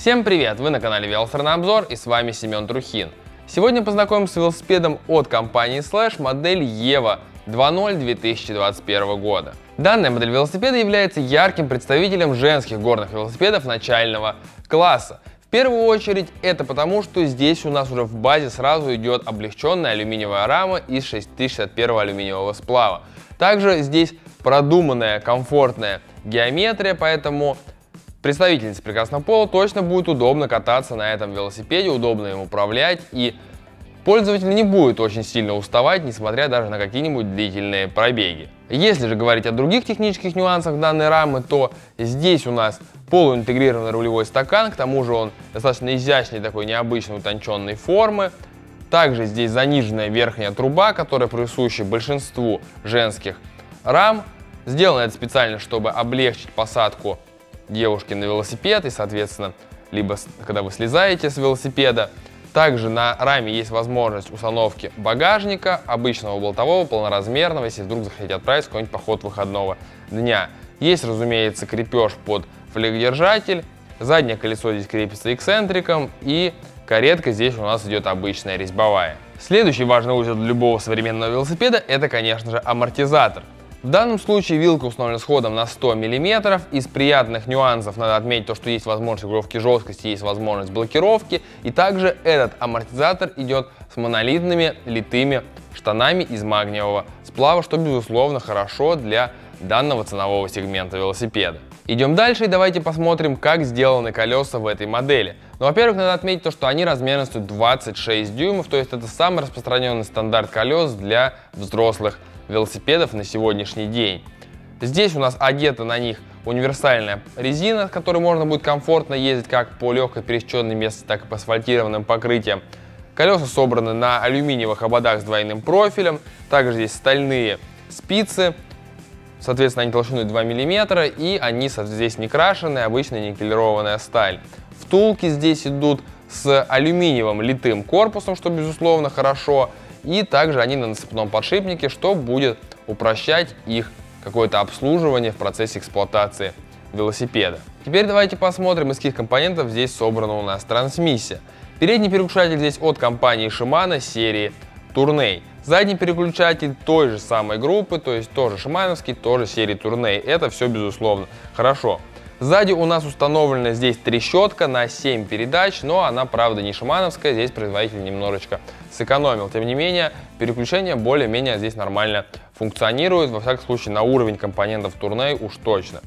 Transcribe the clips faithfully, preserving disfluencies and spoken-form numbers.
Всем привет! Вы на канале Велострана-обзор и с вами Семен Трухин. Сегодня познакомимся с велосипедом от компании Slash, модель Ева два ноль две тысячи двадцать первого года. Данная модель велосипеда является ярким представителем женских горных велосипедов начального класса. В первую очередь это потому, что здесь у нас уже в базе сразу идет облегченная алюминиевая рама из шесть тысяч шестьдесят первого алюминиевого сплава. Также здесь продуманная, комфортная геометрия, поэтому представительнице прекрасного пола точно будет удобно кататься на этом велосипеде, удобно им управлять, и пользователь не будет очень сильно уставать, несмотря даже на какие-нибудь длительные пробеги. Если же говорить о других технических нюансах данной рамы, то здесь у нас полуинтегрированный рулевой стакан, к тому же он достаточно изящной, такой необычной утонченной формы. Также здесь заниженная верхняя труба, которая присуща большинству женских рам. Сделано это специально, чтобы облегчить посадку девушки на велосипед и, соответственно, либо когда вы слезаете с велосипеда. Также на раме есть возможность установки багажника, обычного болтового, полноразмерного, если вдруг захотите отправиться в какой-нибудь поход выходного дня. Есть, разумеется, крепеж под флегодержатель, заднее колесо здесь крепится эксцентриком, и каретка здесь у нас идет обычная резьбовая. Следующий важный узел для любого современного велосипеда — это, конечно же, амортизатор. В данном случае вилка установлена с ходом на сто миллиметров. Из приятных нюансов надо отметить то, что есть возможность регулировки жесткости, есть возможность блокировки. И также этот амортизатор идет с монолитными литыми штанами из магниевого сплава, что, безусловно, хорошо для данного ценового сегмента велосипеда. Идем дальше и давайте посмотрим, как сделаны колеса в этой модели. Ну, во-первых, надо отметить то, что они размерностью двадцать шесть дюймов, то есть это самый распространенный стандарт колес для взрослых велосипедов на сегодняшний день. Здесь у нас одета на них универсальная резина, с которой можно будет комфортно ездить как по легкой пересеченной местности, так и по асфальтированным покрытиям. Колеса собраны на алюминиевых ободах с двойным профилем. Также здесь стальные спицы, соответственно, они толщиной два миллиметра, и они здесь не крашеные, обычная никелированная сталь. Втулки здесь идут с алюминиевым литым корпусом, что, безусловно, хорошо. И также они на насыпном подшипнике, что будет упрощать их какое-то обслуживание в процессе эксплуатации велосипеда. Теперь давайте посмотрим, из каких компонентов здесь собрана у нас трансмиссия. Передний переключатель здесь от компании Shimano серии Tourney. Задний переключатель той же самой группы, то есть тоже шимановский, тоже серии Tourney. Это все, безусловно, хорошо. Сзади у нас установлена здесь трещотка на семь передач, но она, правда, не шимановская, здесь производитель немножечко сэкономил. Тем не менее, переключение более-менее здесь нормально функционирует, во всяком случае, на уровень компонентов Tourney уж точно.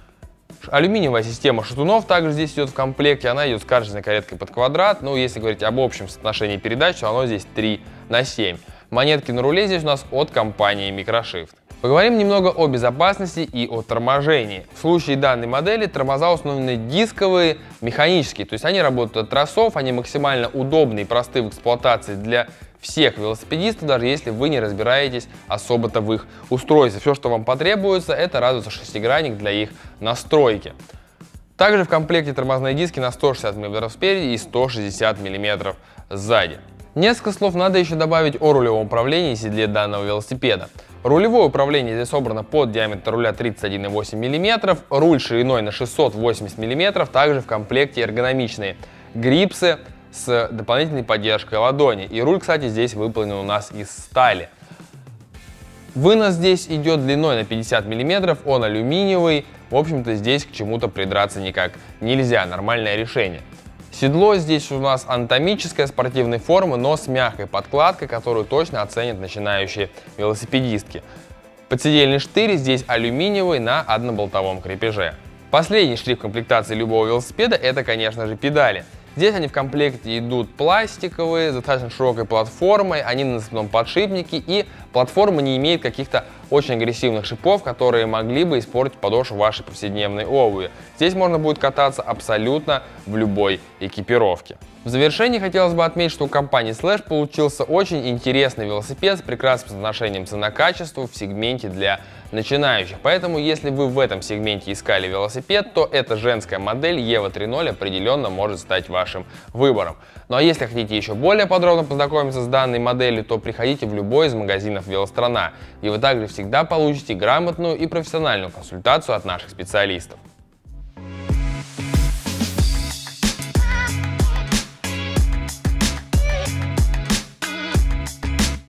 Алюминиевая система шатунов также здесь идет в комплекте, она идет с карточной кареткой под квадрат, но если говорить об общем соотношении передач, то оно здесь три на семь. Монетки на руле здесь у нас от компании Microshift. Поговорим немного о безопасности и о торможении. В случае данной модели тормоза установлены дисковые, механические, то есть они работают от тросов, они максимально удобны и просты в эксплуатации для всех велосипедистов, даже если вы не разбираетесь особо-то в их устройстве. Все, что вам потребуется, это разве что шестигранник для их настройки. Также в комплекте тормозные диски на сто шестьдесят миллиметров спереди и сто шестьдесят миллиметров сзади. Несколько слов надо еще добавить о рулевом управлении и седле данного велосипеда. Рулевое управление здесь собрано под диаметр руля тридцать один и восемь миллиметров, руль шириной на шестьсот восемьдесят миллиметров, также в комплекте эргономичные грипсы с дополнительной поддержкой ладони. И руль, кстати, здесь выполнен у нас из стали. Вынос здесь идет длиной на пятьдесят миллиметров, он алюминиевый. В общем-то, здесь к чему-то придраться никак нельзя, нормальное решение. Седло здесь у нас анатомической спортивной формы, но с мягкой подкладкой, которую точно оценят начинающие велосипедистки. Подседельный штырь здесь алюминиевый на одноболтовом крепеже. Последний штрих комплектации любого велосипеда — это, конечно же, педали. Здесь они в комплекте идут пластиковые, с достаточно широкой платформой, они на насыпном подшипнике, и платформа не имеет каких-то очень агрессивных шипов, которые могли бы испортить подошву вашей повседневной обуви. Здесь можно будет кататься абсолютно в любой экипировке. В завершении хотелось бы отметить, что у компании Slash получился очень интересный велосипед с прекрасным соотношением цена-качество в сегменте для начинающих. Поэтому, если вы в этом сегменте искали велосипед, то эта женская модель Ева три ноль определенно может стать вашим выбором. Ну а если хотите еще более подробно познакомиться с данной моделью, то приходите в любой из магазинов Велострана, и вы также всегда получите грамотную и профессиональную консультацию от наших специалистов.